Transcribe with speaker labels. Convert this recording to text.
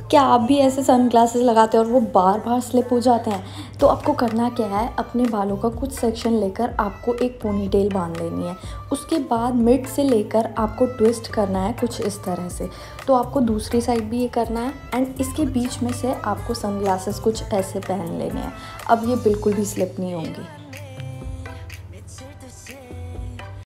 Speaker 1: क्या आप भी ऐसे सनग्लासेस लगाते हो और वो बार बार स्लिप हो जाते हैं? तो आपको करना क्या है, अपने बालों का कुछ सेक्शन लेकर आपको एक पोनीटेल बांध लेनी है। उसके बाद मिड से लेकर आपको ट्विस्ट करना है कुछ इस तरह से। तो आपको दूसरी साइड भी ये करना है एंड इसके बीच में से आपको सनग्लासेस कुछ ऐसे पहन लेने हैं। अब ये बिल्कुल भी स्लिप नहीं होंगे।